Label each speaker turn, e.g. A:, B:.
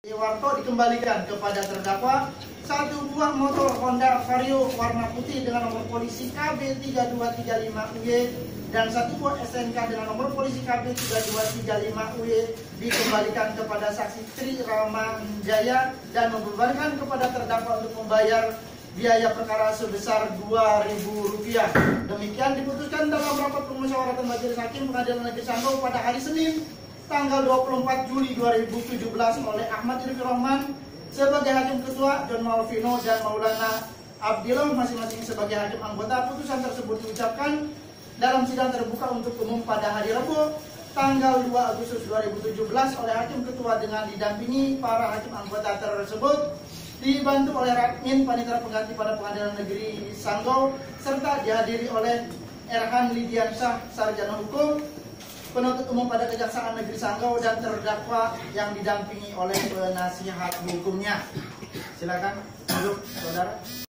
A: Warto dikembalikan kepada terdakwa. Satu buah motor Honda Vario warna putih dengan nomor polisi KB3235UY dan satu buah SNK dengan nomor polisi KB3235UY dikembalikan kepada saksi Tri Ramanjaya dan membebankan kepada terdakwa untuk membayar biaya perkara sebesar Rp2.000. Demikian diputuskan dalam rapat permusyawaratan Majelis Hakim Pengadilan Negeri Sanggau pada hari Senin tanggal 24 Juli 2017 oleh Ahmad Irfi Rahman sebagai Hakim Ketua, John Malvino dan Maulana Abdillah masing-masing sebagai Hakim Anggota. Putusan tersebut diucapkan dalam sidang terbuka untuk umum pada hari Rabu tanggal 2 Agustus 2017 oleh Hakim Ketua dengan didampingi para Hakim Anggota tersebut, dibantu oleh Rakmin Panitera Pengganti pada Pengadilan Negeri Sanggau serta dihadiri oleh Erhan Lidiansyah Sarjana Hukum, penuntut umum pada Kejaksaan Negeri Sanggau dan terdakwa yang didampingi oleh penasihat hukumnya. Silakan duduk, saudara.